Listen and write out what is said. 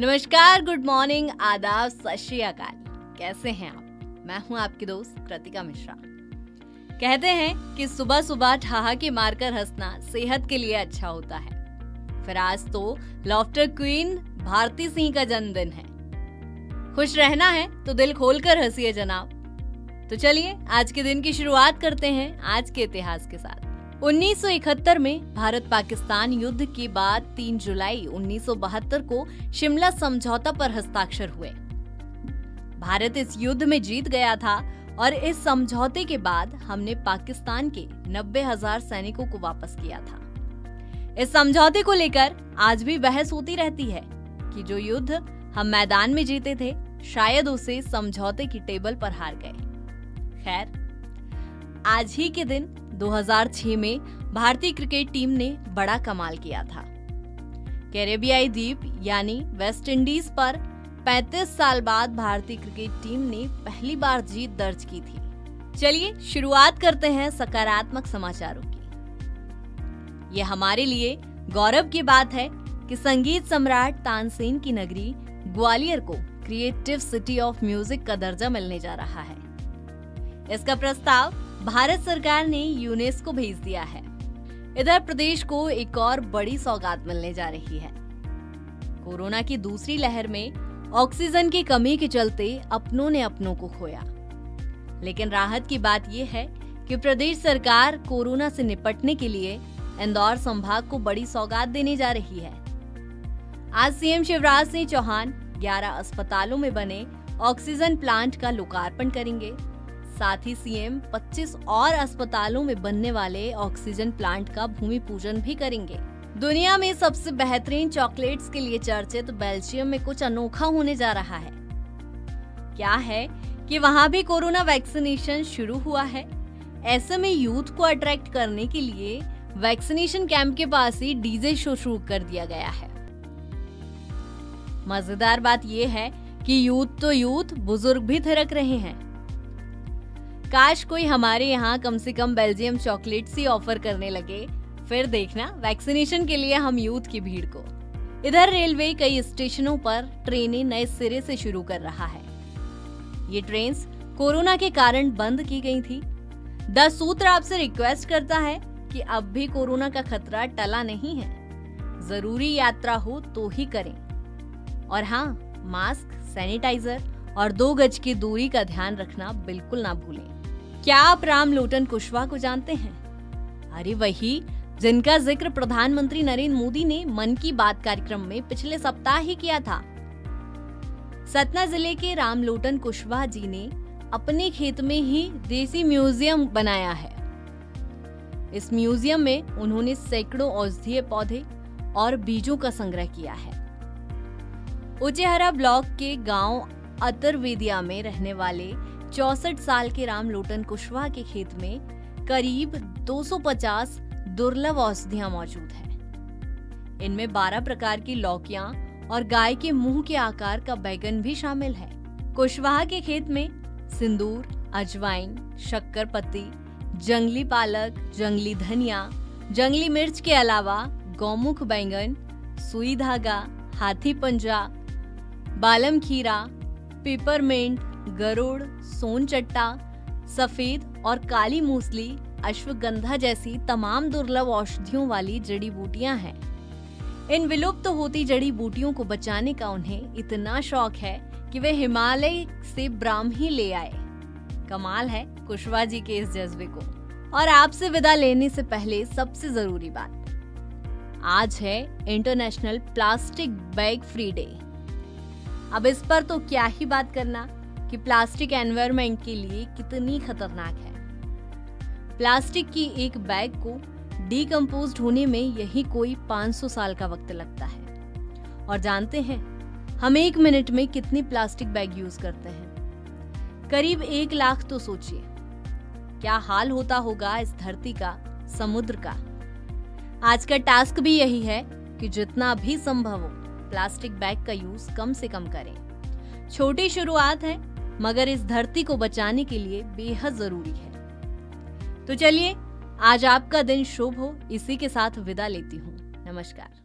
नमस्कार, good morning, आदाब, सत श्री अकाल। कैसे हैं आप? मैं हूं आपकी दोस्त कृतिका मिश्रा। कहते हैं कि सुबह सुबह ठहाके मारकर हंसना सेहत के लिए अच्छा होता है। फिर आज तो लॉफ्टर क्वीन भारती सिंह का जन्मदिन है। खुश रहना है तो दिल खोलकर हंसिए जनाब। तो चलिए आज के दिन की शुरुआत करते हैं आज के इतिहास के साथ। 1971 में भारत पाकिस्तान युद्ध के बाद 3 जुलाई 1972 को शिमला समझौता पर हस्ताक्षर हुए। भारत इस युद्ध में जीत गया था और इस समझौते के बाद हमने पाकिस्तान के 90,000 सैनिकों को वापस किया था। इस समझौते को लेकर आज भी बहस होती रहती है कि जो युद्ध हम मैदान में जीते थे, शायद उसे समझौते की टेबल पर हार गए। खैर, आज ही के दिन 2006 में भारतीय क्रिकेट टीम ने बड़ा कमाल किया था। कैरेबियाई द्वीप यानी वेस्ट इंडीज पर 35 साल बाद भारतीय क्रिकेट टीम ने पहली बार जीत दर्ज की थी। चलिए शुरुआत करते हैं सकारात्मक समाचारों की। ये हमारे लिए गौरव की बात है कि संगीत सम्राट तानसेन की नगरी ग्वालियर को क्रिएटिव सिटी ऑफ म्यूजिक का दर्जा मिलने जा रहा है। इसका प्रस्ताव भारत सरकार ने यूनेस्को भेज दिया है। इधर प्रदेश को एक और बड़ी सौगात मिलने जा रही है। कोरोना की दूसरी लहर में ऑक्सीजन की कमी के चलते अपनों ने अपनों को खोया, लेकिन राहत की बात यह है कि प्रदेश सरकार कोरोना से निपटने के लिए इंदौर संभाग को बड़ी सौगात देने जा रही है। आज सीएम शिवराज सिंह चौहान 11 अस्पतालों में बने ऑक्सीजन प्लांट का लोकार्पण करेंगे। साथ ही सीएम 25 और अस्पतालों में बनने वाले ऑक्सीजन प्लांट का भूमि पूजन भी करेंगे। दुनिया में सबसे बेहतरीन चॉकलेट्स के लिए चर्चित बेल्जियम में कुछ अनोखा होने जा रहा है। क्या है कि वहां भी कोरोना वैक्सीनेशन शुरू हुआ है। ऐसे में यूथ को अट्रैक्ट करने के लिए वैक्सीनेशन कैंप के पास ही डीजे शो शुरू कर दिया गया है। मजेदार बात यह है कि यूथ तो यूथ, बुजुर्ग भी थिरक रहे हैं। काश कोई हमारे यहाँ कम से कम बेल्जियम चॉकलेट्स ही ऑफर करने लगे, फिर देखना वैक्सीनेशन के लिए हम यूथ की भीड़ को। इधर रेलवे कई स्टेशनों पर ट्रेनें नए सिरे से शुरू कर रहा है। ये ट्रेन्स कोरोना के कारण बंद की गई थी। द सूत्र आपसे रिक्वेस्ट करता है कि अब भी कोरोना का खतरा टला नहीं है। जरूरी यात्रा हो तो ही करें, और हाँ, मास्क, सैनिटाइजर और 2 गज की दूरी का ध्यान रखना बिल्कुल ना भूलें। क्या आप रामलोटन कुशवाहा को जानते हैं? अरे वही जिनका जिक्र प्रधानमंत्री नरेंद्र मोदी ने मन की बात कार्यक्रम में पिछले सप्ताह ही किया था। सतना जिले के रामलोटन कुशवाहा जी ने अपने खेत में ही देसी म्यूजियम बनाया है। इस म्यूजियम में उन्होंने सैकड़ों औषधीय पौधे और बीजों का संग्रह किया है। उचेहरा ब्लॉक के गांव अतरवेदिया में रहने वाले 64 साल के रामलोटन कुशवाहा के खेत में करीब 250 दुर्लभ औषधियां मौजूद हैं। इनमें 12 प्रकार की लौकियां और गाय के मुंह के आकार का बैगन भी शामिल है। कुशवाहा के खेत में सिंदूर, अजवाइन, शक्करपत्ती, जंगली पालक, जंगली धनिया, जंगली मिर्च के अलावा गौमुख बैंगन, सुई धागा, हाथी पंजा, बालम खीरा, पेपरमिंट, गरुड़, सोनचट्टा, सफेद और काली मूसली, अश्वगंधा जैसी तमाम दुर्लभ औषधियों वाली जड़ी बूटियां हैं। इन विलुप्त होती जड़ी बूटियों को बचाने का उन्हें इतना शौक है कि वे हिमालय से ब्राह्मी ले आए। कमाल है कुशवाहा जी के इस जज्बे को। और आपसे विदा लेने से पहले सबसे जरूरी बात, आज है international plastic bag free day. अब इस पर तो क्या ही बात करना कि प्लास्टिक एनवायरनमेंट के लिए कितनी खतरनाक है। प्लास्टिक की एक बैग को डीकंपोज्ड होने में यही कोई 500 साल का वक्त लगता है। और जानते हैं हम 1 मिनट में कितनी प्लास्टिक बैग यूज करते हैं? करीब 1 लाख। तो सोचिए क्या हाल होता होगा इस धरती का, समुद्र का। आज का टास्क भी यही है कि जितना भी संभव हो प्लास्टिक बैग का यूज कम से कम करें। छोटी शुरुआत है, मगर इस धरती को बचाने के लिए बेहद जरूरी है। तो चलिए आज आपका दिन शुभ हो, इसी के साथ विदा लेती हूँ। नमस्कार।